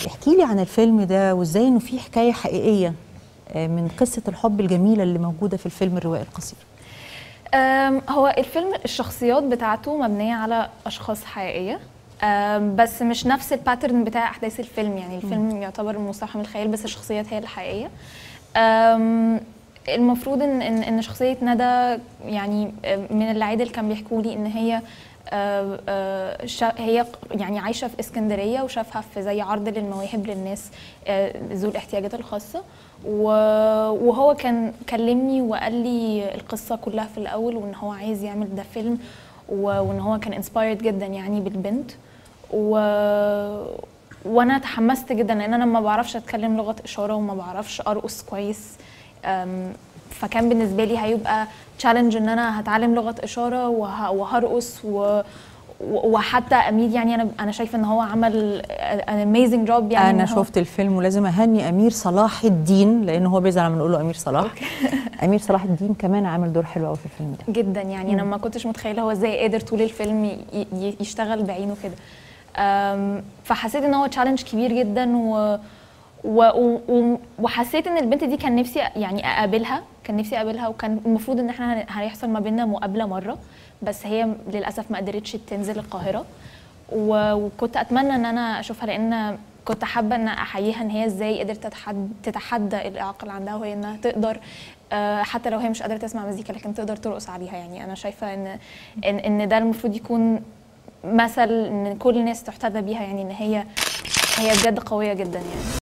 احكي لي عن الفيلم ده وازاي انه في حكايه حقيقيه من قصه الحب الجميله اللي موجوده في الفيلم الروائي القصير. هو الفيلم الشخصيات بتاعته مبنيه على اشخاص حقيقيه، بس مش نفس الباترن بتاع احداث الفيلم. يعني الفيلم يعتبر مستوحى من الخيال بس الشخصيات هي الحقيقيه. المفروض ان شخصيه ندى يعني من اللي عادل كان بيحكوا لي ان هي هي يعني عايشه في اسكندريه وشافها في زي عرض للمواهب للناس ذو الاحتياجات الخاصه، وهو كان كلمني وقال لي القصه كلها في الاول وان هو عايز يعمل ده فيلم، وان هو كان انسبايرد جدا يعني بالبنت. وانا تحمست جدا لان انا ما بعرفش اتكلم لغه اشاره وما بعرفش ارقص كويس، فكان بالنسبه لي هيبقى تشالنج ان انا هتعلم لغه اشاره وهرقص وحتى امير. يعني انا شايفه ان هو عمل اميزنج جوب. يعني انا شفت الفيلم ولازم اهني امير صلاح الدين لانه هو بيزعل لما نقول له امير صلاح. امير صلاح الدين كمان عامل دور حلو قوي في الفيلم ده جدا. يعني انا ما كنتش متخيله هو ازاي قادر طول الفيلم يشتغل بعينه كده. فحسيت ان هو تشالنج كبير جدا وحسيت ان البنت دي كان نفسي يعني اقابلها، وكان المفروض ان احنا هيحصل ما بيننا مقابله مره، بس هي للاسف ما قدرتش تنزل القاهره. وكنت اتمنى ان انا اشوفها لان كنت حابه ان احييها ان هي ازاي قدرت تتحدى الاعاقه اللي عندها، وهي انها تقدر حتى لو هي مش قادره تسمع مزيكا لكن تقدر ترقص عليها. يعني انا شايفه ان ده المفروض يكون مثل ان كل الناس تحتذى بيها، يعني ان هي بجد قويه جدا يعني.